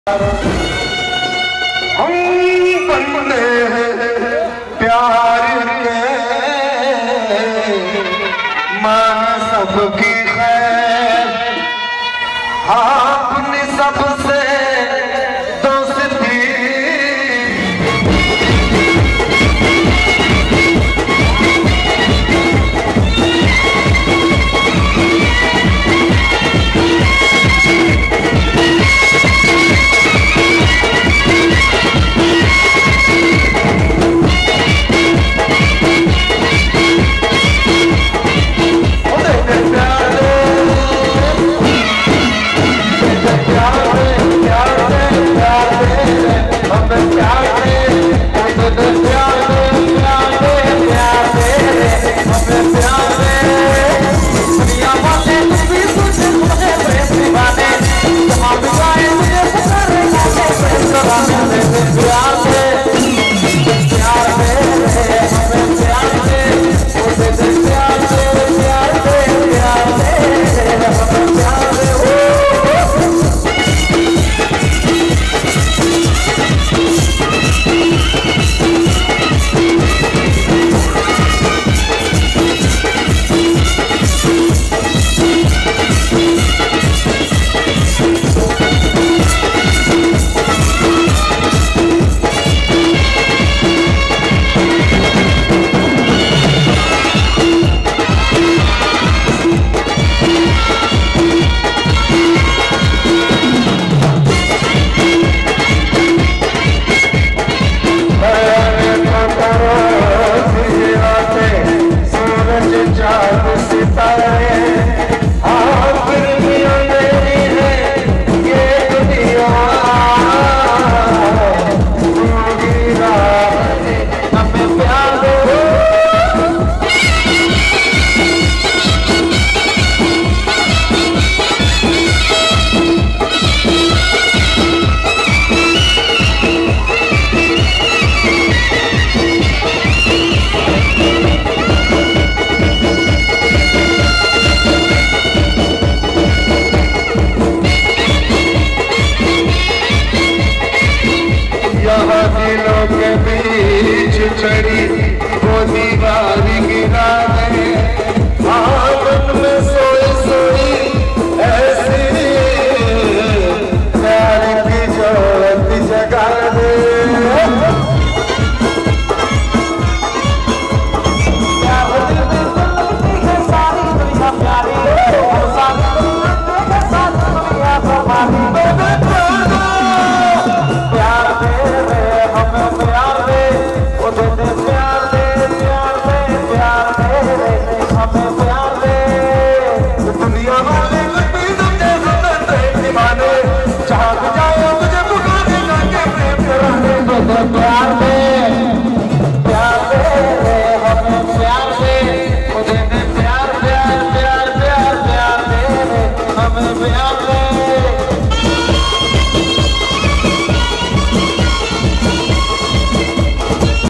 हम बंदे प्यार के मान सबकी खैर, अपनी सबसे दोस्ती चढ़ी वो दीवार गिरा दे, आंगन में सोई सोई ऐसी प्यार की जोत जगा दे। सारी दुनिया प्यारी प्यार दे रे हमें प्यार दे, प्यार दे प्यार दे प्यार दे प्यार दे हमें।